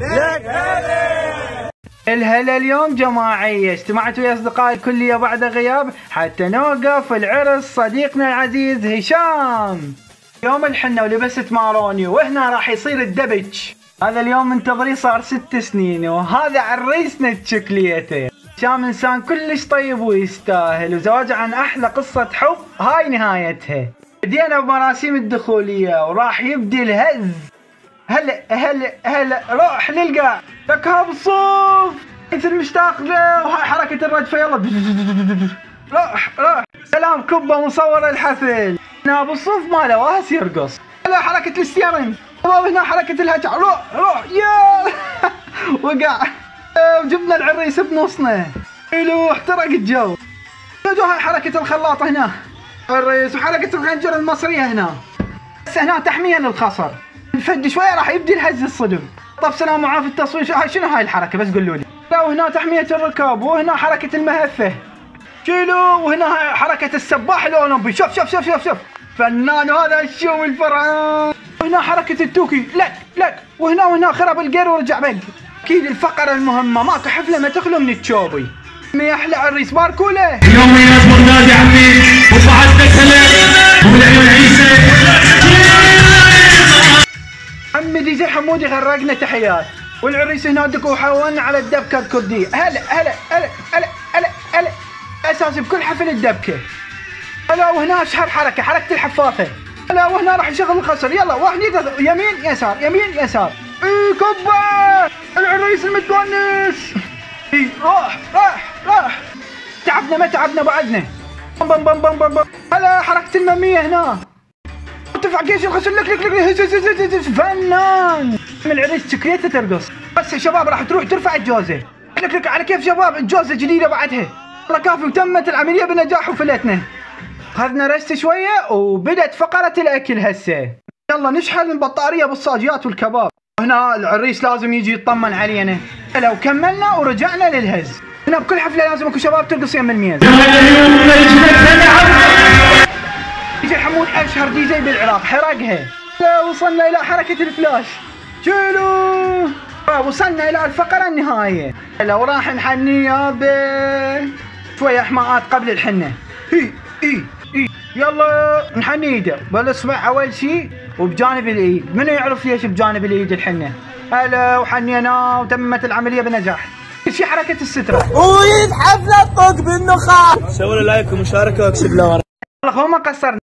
الهلا اليوم جماعية اجتمعت ويا أصدقائي الكلية بعد غياب حتى نوقف العرس صديقنا العزيز هشام. يوم الحنة ولبست ماروني وهنا راح يصير الدبج. هذا اليوم منتظريه صار 6 سنين وهذا عريسنا تشكليته. هشام إنسان كلش طيب ويستاهل وزواجه عن أحلى قصة حب هاي نهايتها. بدينا بمراسيم الدخولية وراح يبدي الهز. هلا روح نلقى ركاب الصوف مثل مشتاق له وهاي حركة الردفة يلا روح سلام كبة مصور الحفل. هنا بالصوف ماله واهس يرقص. هلا حركة الستيرنج وهنا حركة الهجع روح يا وقع وجبنا العريس بنصنا حلو احترق الجو. هاي حركة الخلاط هنا العريس وحركة الخنجر المصرية هنا. بس هنا تحمية للخصر. نفد شوية راح يبدي الهز الصدم. طب سلام وعافية التصوير شنو هاي الحركة بس قولوا لي. لا وهنا تحمية الركاب وهنا حركة المهفة شيلو وهنا حركة السباح الأولمبي. شوف فنان هذا الشو الفرعون. وهنا حركة التوكي لك وهنا خرب القير ورجع بق. أكيد الفقرة المهمة ماكو حفلة ما تخلو من التشوبي. ما أحلى عريس باركوله. اليوم يناسب النادي عمي وصعد دخله وبالعيون عيسى. عمي دي زي حمودي غرقنا تحيات والعريس هنا دكو حاولنا على الدبكة الكردية. هلا اساسي بكل حفل الدبكة. هلا وهنا اشهر حركة الحفاظة. هلا وهنا راح يشغل الخصر يلا واحد يمين يسار اي كبة العريس المتونس. اي راح تعبنا ما تعبنا بعدنا. بم هلا حركة الممية هنا ترفع كيش الخشب لك فنان من العريس شكليته ترقص. بس يا شباب راح تروح ترفع الجوزة لك على كيف شباب الجوزة جديدة بعدها. والله كافي وتمت العملية بنجاح وفلتنا. اخذنا رست شوية وبدت فقرة الأكل هسه. يلا نشحن البطارية بالصاجيات والكباب. هنا العريس لازم يجي يطمن علينا. لو كملنا ورجعنا للهز. هنا بكل حفلة لازم اكو شباب ترقص يم الميز. ديجي حمود اشهر ديجي بالعراق حرقها. وصلنا الى حركة الفلاش شيلو. وصلنا الى الفقرة النهائية. لو راح نحني يابا شوية احماءات قبل الحنة. اي يلا نحني ايده بالاصبع اول شيء وبجانب الايد. منو يعرف ليش بجانب الايد الحنة؟ هلا وحنينا وتمت العملية بنجاح. شي حركة السترة ويد حفلة طق بالنخاع. سووا لايك ومشاركة واكسب له. والله ما قصرنا.